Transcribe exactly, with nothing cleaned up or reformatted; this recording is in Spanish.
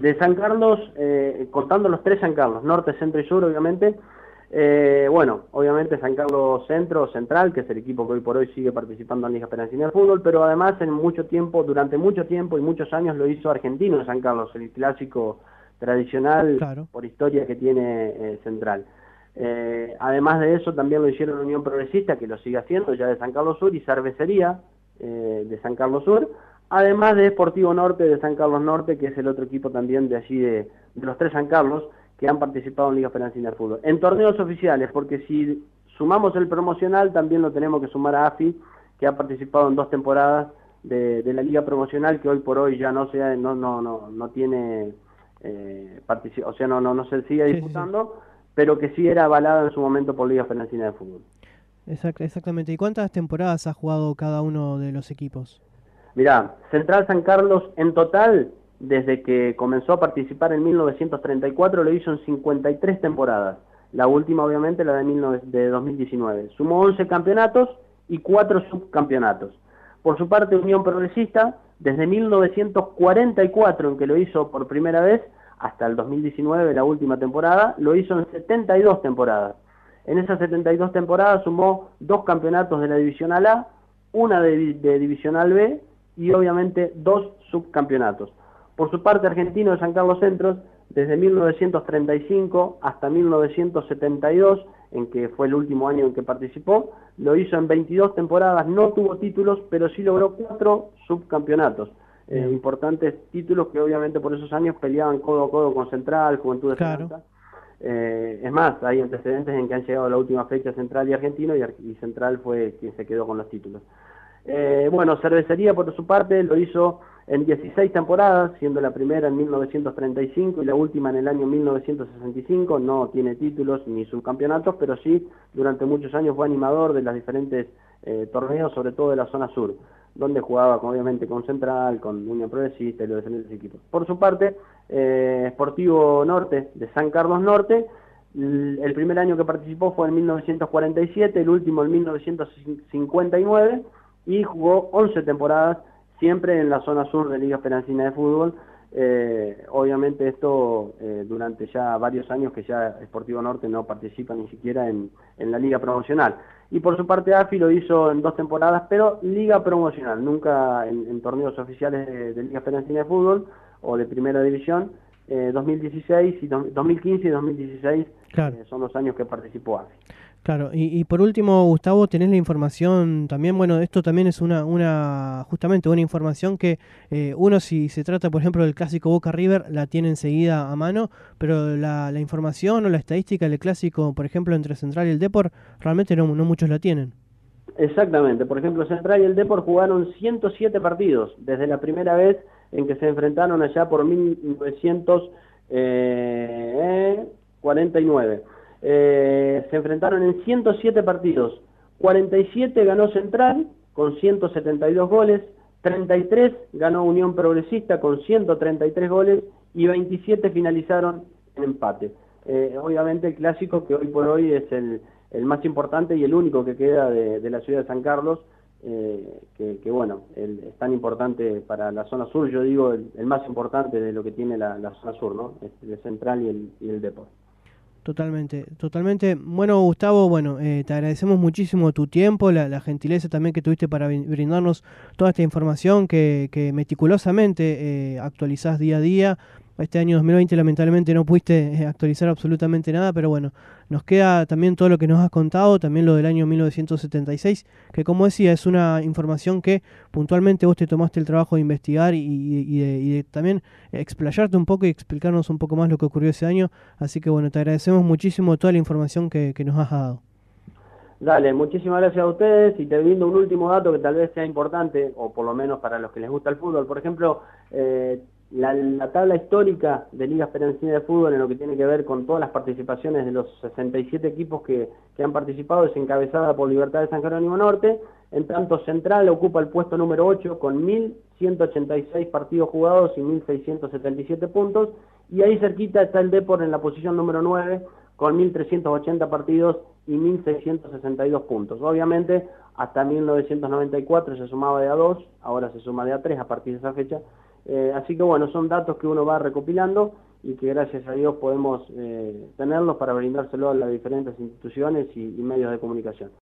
de San Carlos, eh, contando los tres San Carlos, norte, centro y sur, obviamente. Eh, bueno, obviamente San Carlos Centro, Central, que es el equipo que hoy por hoy sigue participando en Liga Argentina de Fútbol, pero además en mucho tiempo, durante mucho tiempo y muchos años lo hizo Argentino de San Carlos, el clásico tradicional Claro. por historia que tiene eh, Central. Eh, además de eso también lo hicieron Unión Progresista, que lo sigue haciendo ya de San Carlos Sur, y Cervecería eh, de San Carlos Sur, además de Sportivo Norte de San Carlos Norte, que es el otro equipo también de allí de, de los tres San Carlos, que han participado en Liga Argentina de Fútbol. En torneos oficiales, porque si sumamos el promocional, también lo tenemos que sumar a AFI, que ha participado en dos temporadas de, de la Liga Promocional, que hoy por hoy ya no se, no, no, no, no tiene, eh, o sea, no, no, no se sigue Sí, sí, sí. disputando, pero que sí era avalada en su momento por Liga Argentina de Fútbol. Exact- exactamente. ¿Y cuántas temporadas ha jugado cada uno de los equipos? Mirá, Central San Carlos en total, desde que comenzó a participar en mil novecientos treinta y cuatro, lo hizo en cincuenta y tres temporadas. La última, obviamente, la de, mil nove de dos mil diecinueve. Sumó once campeonatos y cuatro subcampeonatos. Por su parte, Unión Progresista, desde mil novecientos cuarenta y cuatro, en que lo hizo por primera vez, hasta el dos mil diecinueve, la última temporada, lo hizo en setenta y dos temporadas. En esas setenta y dos temporadas sumó dos campeonatos de la Divisional A, una de, de Divisional B, y obviamente dos subcampeonatos. Por su parte, Argentino de San Carlos Centros, desde mil novecientos treinta y cinco hasta mil novecientos setenta y dos, en que fue el último año en que participó, lo hizo en veintidós temporadas, no tuvo títulos, pero sí logró cuatro subcampeonatos. Eh, Bien. importantes títulos que obviamente por esos años peleaban codo a codo con Central, Juventud de Claro. Esperanza. Eh, es más, hay antecedentes en que han llegado a la última fecha Central y Argentino, y, y Central fue quien se quedó con los títulos. Eh, bueno, Cervecería por su parte lo hizo en dieciséis temporadas, siendo la primera en mil novecientos treinta y cinco y la última en el año mil novecientos sesenta y cinco. No tiene títulos ni subcampeonatos, pero sí durante muchos años fue animador de los diferentes eh, torneos, sobre todo de la zona sur, donde jugaba obviamente con Central, con Unión Progresista y los diferentes equipos. Por su parte, eh, Sportivo Norte de San Carlos Norte, el primer año que participó fue en mil novecientos cuarenta y siete, el último en mil novecientos cincuenta y nueve, y jugó once temporadas, siempre en la zona sur de Liga Argentina de Fútbol. Eh, obviamente esto eh, durante ya varios años que ya Sportivo Norte no participa ni siquiera en, en la Liga Promocional. Y por su parte AFI lo hizo en dos temporadas, pero Liga Promocional, nunca en, en torneos oficiales de, de Liga Argentina de Fútbol o de Primera División. eh, dos mil dieciséis y dos mil quince y dos mil dieciséis Claro. eh, son los años que participó AFI. Claro, y, y por último, Gustavo, tenés la información también, bueno, esto también es una, una justamente una información que eh, uno si se trata, por ejemplo, del clásico Boca River, la tiene enseguida a mano, pero la, la información o la estadística del clásico, por ejemplo, entre Central y el Depor, realmente no, no muchos la tienen. Exactamente, por ejemplo, Central y el Depor jugaron ciento siete partidos, desde la primera vez en que se enfrentaron allá por mil novecientos cuarenta y nueve. Eh, se enfrentaron en ciento siete partidos, cuarenta y siete ganó Central con ciento setenta y dos goles, treinta y tres ganó Unión Progresista con ciento treinta y tres goles y veintisiete finalizaron en empate. Eh, obviamente el clásico que hoy por hoy es el, el más importante y el único que queda de, de la ciudad de San Carlos, eh, que, que bueno, el, es tan importante para la zona sur, yo digo el, el más importante de lo que tiene la, la zona sur, ¿no? Es el Central y el, y el Depor. Totalmente, totalmente. Bueno, Gustavo, bueno, eh, te agradecemos muchísimo tu tiempo, la, la gentileza también que tuviste para brindarnos toda esta información que, que meticulosamente eh, actualizás día a día. Este año dos mil veinte lamentablemente no pudiste eh, actualizar absolutamente nada, pero bueno, nos queda también todo lo que nos has contado, también lo del año mil novecientos setenta y seis, que como decía es una información que puntualmente vos te tomaste el trabajo de investigar y, y, de, y de también explayarte un poco y explicarnos un poco más lo que ocurrió ese año. Así que bueno, te agradecemos muchísimo toda la información que, que nos has dado. Dale, muchísimas gracias a ustedes y te brindo un último dato que tal vez sea importante, o por lo menos para los que les gusta el fútbol. Por ejemplo, eh, la, la tabla histórica de Liga Argentina de Fútbol en lo que tiene que ver con todas las participaciones de los sesenta y siete equipos que, que han participado es encabezada por Libertad de San Jerónimo Norte. En tanto, Central ocupa el puesto número ocho con mil ciento ochenta y seis partidos jugados y mil seiscientos setenta y siete puntos. Y ahí cerquita está el Depor en la posición número nueve con mil trescientos ochenta partidos y mil seiscientos sesenta y dos puntos. Obviamente, hasta mil novecientos noventa y cuatro se sumaba de a dos, ahora se suma de a tres a partir de esa fecha, Eh, así que bueno, son datos que uno va recopilando y que gracias a Dios podemos eh, tenerlos para brindárselo a las diferentes instituciones y, y medios de comunicación.